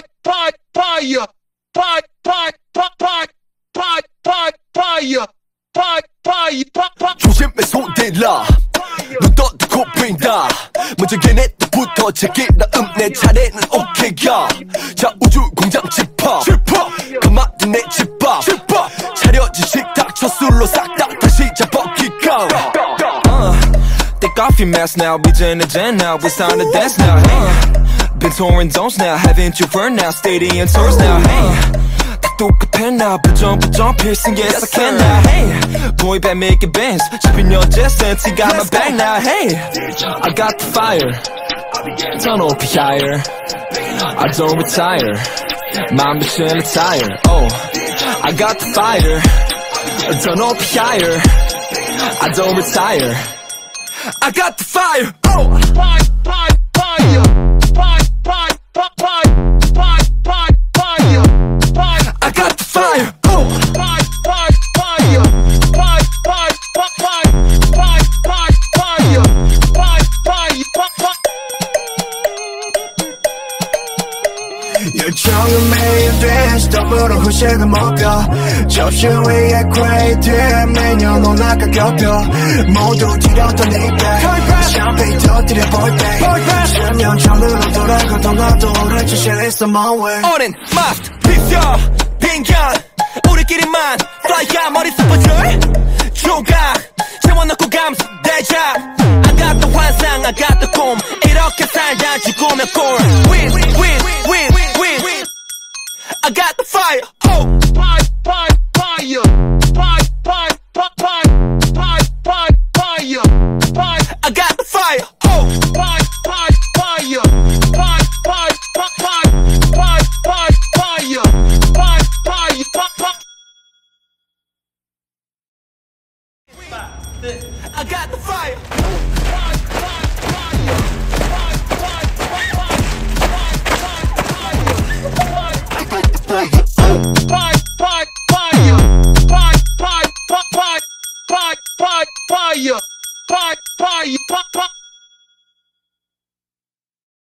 조심해 손대라 눈 떠도 보인다 먼저 걔네들부터 제길 다음 내 차례는 오케이야 자 우주 공장 집합 그만둔 내 집합 차려진 식탁 첫 술로 싹 다 다시 잡아기가 Take off your mask now, we in the jam now, it's time to dance now, hey Been touring zones now, haven't you burned now, stadium tours now, hey 똑같아 나 부정 piercing yes I can now hey boy band making bands shipping your just since you got my back now hey I got the fire turn up higher I don't retire my mission is higher oh I got the fire turn up higher I don't retire I got the fire oh fire I got the fire. Oh. 열정은 매일 돼 스톱으로 후식을 먹여 접시 위에 퀘이트에 매년 올라가 겹여 모두 뒤렸던 이때 샴페인 터뜨려 볼때 실명 전으로 돌아가던 나도 오래 주실 있어 my way 오랜 마스트 비벼 빈견 우리끼리만 플라이야 머리 스포줄 조각 채워넣고 감수 대작 I got the 환상 I got the 꿈 이렇게 살다 죽으면 꼴 Win win win win I got the fire oh fire I got the fire oh fire I got the fire. Fire.